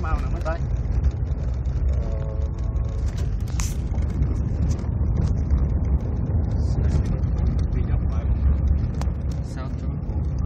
mau nữa mới tới. Đi dọc lại 6.1.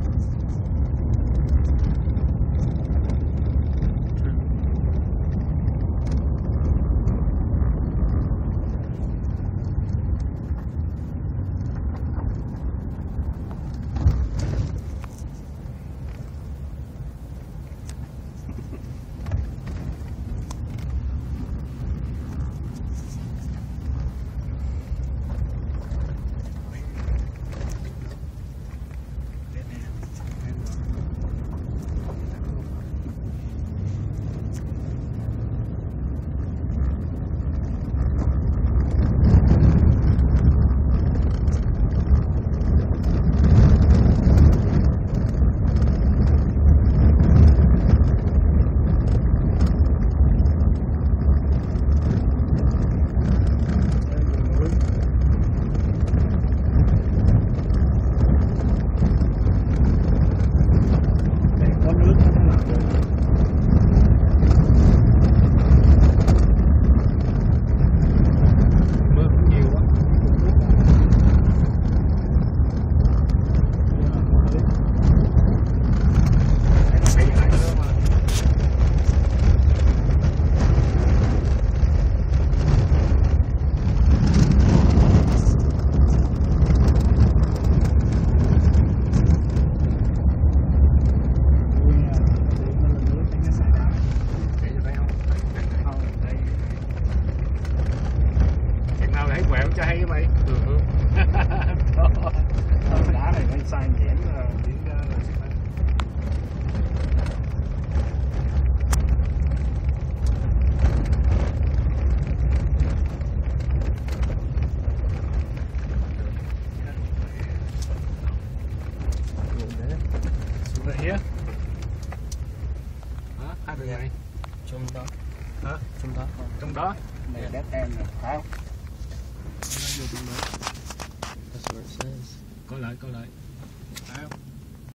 Quẹo cho hay các mày. Đá này nó sai nhẽn là diễn ra là sẽ phải. Xuống đây here. Hả? Hai đường này. Trong đó. Hả? Trong đó. Trong đó. Này dead end rồi, phải không? That's what it says. Coi lại. Phải không?